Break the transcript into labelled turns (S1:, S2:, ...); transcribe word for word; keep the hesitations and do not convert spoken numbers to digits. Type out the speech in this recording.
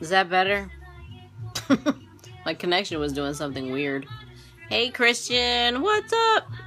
S1: Is that better? My connection was doing something weird. Hey, Christian, what's up?